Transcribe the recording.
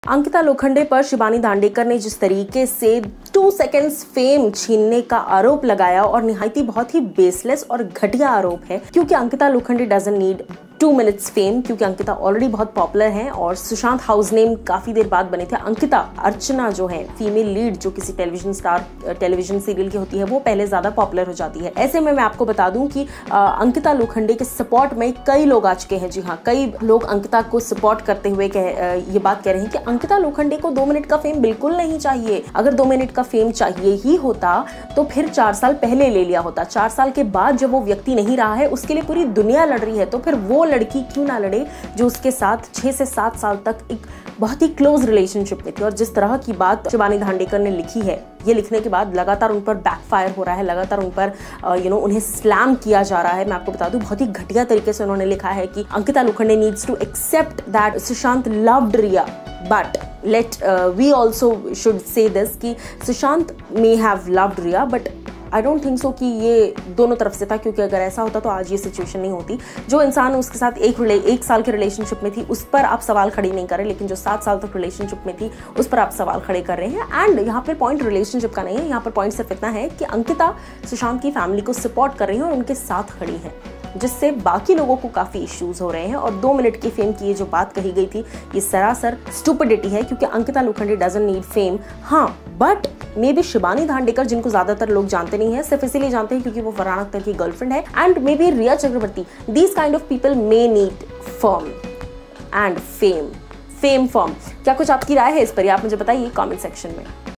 अंकिता लोखंडे पर शिबानी दांडेकर ने जिस तरीके से 2 सेकेंड्स फेम छीनने का आरोप लगाया और निहायती बहुत ही बेसलेस और घटिया आरोप है, क्योंकि Ankita Lokhande doesn't need 2 minutes fame, क्योंकि अंकिता ऑलरेडी बहुत पॉपुलर हैं और सुशांत हाउस नेम काफी देर बाद बने थे। अंकिता अर्चना जो है फीमेल लीड जो किसी टेलीविजन सीरियल की होती है, वो पहले ज्यादा पॉपुलर हो जाती है। ऐसे में मैं आपको बता दूं कि अंकिता लोखंडे के सपोर्ट में कई लोग आ चुके हैं। जी हाँ, कई लोग अंकिता को सपोर्ट करते हुए ये बात कह रहे हैं कि अंकिता लोखंडे को 2 मिनट का फेम बिल्कुल नहीं चाहिए। अगर 2 मिनट का फेम चाहिए ही होता तो फिर 4 साल पहले ले लिया होता। 4 साल के बाद जब वो व्यक्ति नहीं रहा है, उसके लिए पूरी दुनिया लड़ रही है, तो फिर वो लड़की क्यों ना लड़े जो उसके साथ 6 से 7 साल तक एक बहुत ही क्लोज रिलेशनशिप में थी। और जिस तरह की बात शिबानी दांडेकर ने लिखी है, ये लिखने के बाद लगातार उन पर बैकफायर हो रहा है, लगातार उन पर उन्हें स्लैम किया जा रहा है। मैं आपको बता दूं, बहुत ही घटिया तरीके से उन्होंने लिखा है कि Ankita Lokhande needs to accept that Sushant loved Riya, but we also should say this कि Sushant may have loved Riya, but I don't think so कि ये दोनों तरफ से था, क्योंकि अगर ऐसा होता तो आज ये सिचुएशन नहीं होती। जो इंसान उसके साथ एक साल के रिलेशनशिप में थी, उस पर आप सवाल खड़े नहीं कर रहे, लेकिन जो 7 साल तक रिलेशनशिप में थी उस पर आप सवाल खड़े कर रहे हैं। एंड यहाँ पर पॉइंट रिलेशनशिप का नहीं है, यहाँ पर पॉइंट सिर्फ इतना है कि अंकिता सुशांत की फैमिली को सपोर्ट कर रही है और उनके साथ खड़ी है, जिससे बाकी लोगों को काफी इश्यूज हो रहे हैं। और 2 मिनट की फेम की ये जो बात कही गई थी, ये सरासर स्टुपिडिटी है, क्योंकि Ankita Lokhande doesn't need fame. हाँ, but maybe Shibani Dandekar, जिनको ज्यादातर लोग जानते नहीं है, सिर्फ इसीलिए जानते हैं क्योंकि वो फरहान अख्तर की गर्लफ्रेंड है, and maybe Riya Chakraborty, these kind of people may need firm and fame form. क्या कुछ आपकी राय है इस पर, आप मुझे बताइए कमेंट सेक्शन में।